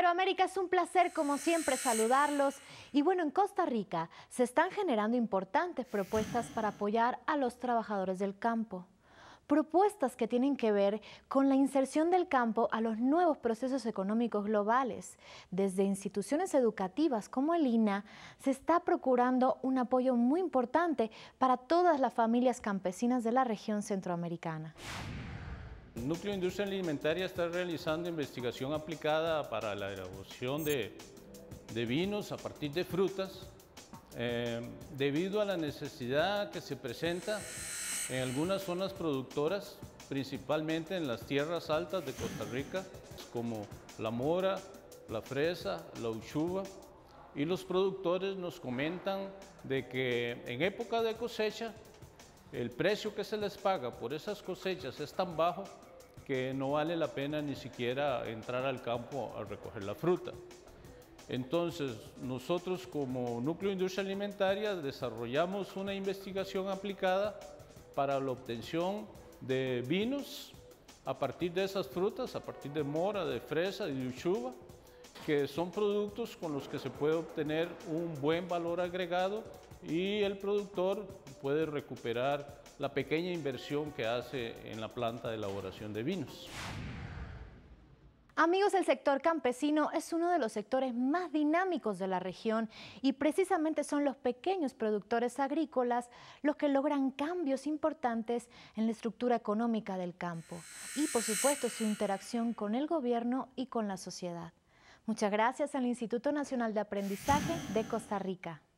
Iberoamérica, es un placer como siempre saludarlos. Y bueno, en Costa Rica se están generando importantes propuestas para apoyar a los trabajadores del campo. Propuestas que tienen que ver con la inserción del campo a los nuevos procesos económicos globales. Desde instituciones educativas como el INA se está procurando un apoyo muy importante para todas las familias campesinas de la región centroamericana. El Núcleo de Industria Alimentaria está realizando investigación aplicada para la elaboración de vinos a partir de frutas, debido a la necesidad que se presenta en algunas zonas productoras, principalmente en las tierras altas de Costa Rica, como la mora, la fresa, la uchuva, y los productores nos comentan de que en época de cosecha el precio que se les paga por esas cosechas es tan bajo que no vale la pena ni siquiera entrar al campo a recoger la fruta. Entonces, nosotros como Núcleo de Industria Alimentaria desarrollamos una investigación aplicada para la obtención de vinos a partir de esas frutas, a partir de mora, de fresa y de uchuva, que son productos con los que se puede obtener un buen valor agregado y el productor puede recuperar la pequeña inversión que hace en la planta de elaboración de vinos. Amigos, el sector campesino es uno de los sectores más dinámicos de la región y precisamente son los pequeños productores agrícolas los que logran cambios importantes en la estructura económica del campo y, por supuesto, su interacción con el gobierno y con la sociedad. Muchas gracias al Instituto Nacional de Aprendizaje de Costa Rica.